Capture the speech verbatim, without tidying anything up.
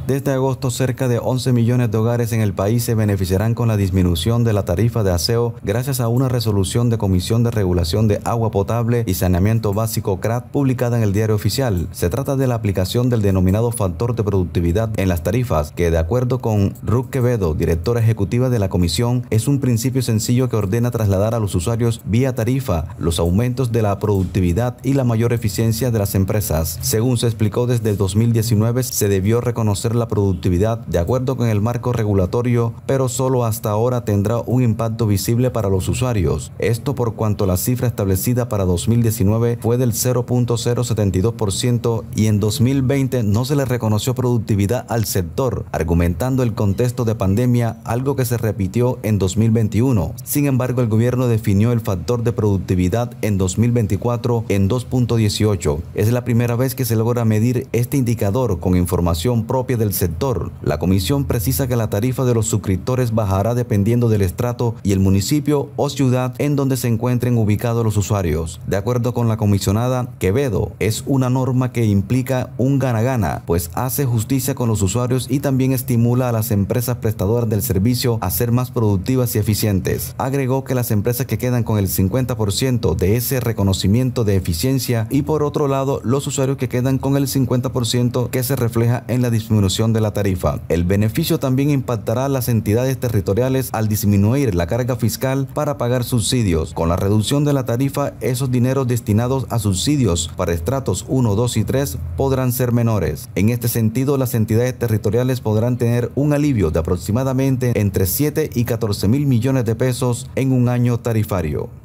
Desde agosto, cerca de once millones de hogares en el país se beneficiarán con la disminución de la tarifa de aseo gracias a una resolución de Comisión de Regulación de Agua Potable y Saneamiento Básico C R A T publicada en el Diario Oficial. Se trata de la aplicación del denominado factor de productividad en las tarifas, que de acuerdo con Ruth Quevedo, directora ejecutiva de la comisión, es un principio sencillo que ordena trasladar a los usuarios vía tarifa los aumentos de la productividad y la mayor eficiencia de las empresas. Según se explicó, desde dos mil diecinueve se debió reconocer la productividad de acuerdo con el marco regulatorio, pero solo hasta ahora tendrá un impacto visible para los usuarios. Esto por cuanto la cifra establecida para dos mil diecinueve fue del cero punto cero setenta y dos por ciento y en dos mil veinte no se le reconoció productividad al sector, argumentando el contexto de pandemia, algo que se repitió en dos mil veintiuno. Sin embargo, el gobierno definió el factor de productividad en dos mil veinticuatro en dos punto dieciocho. Es la primera vez que se logra medir este indicador con información propia del sector. La comisión precisa que la tarifa de los suscriptores bajará dependiendo del estrato y el municipio o ciudad en donde se encuentren ubicados los usuarios. De acuerdo con la comisionada Quevedo, es una norma que implica un gana-gana, pues hace justicia con los usuarios y también estimula a las empresas prestadoras del servicio a ser más productivas y eficientes. Agregó que las empresas que quedan con el cincuenta por ciento de ese reconocimiento de eficiencia y por otro lado los usuarios que quedan con el cincuenta por ciento que se refleja en la disminución de la tarifa. El beneficio también impactará a las entidades territoriales al disminuir la carga fiscal para pagar subsidios. Con la reducción de la tarifa, esos dineros destinados a subsidios para estratos uno, dos y tres podrán ser menores. En este sentido, las entidades territoriales podrán tener un alivio de aproximadamente entre siete y catorce mil millones de pesos en un año tarifario.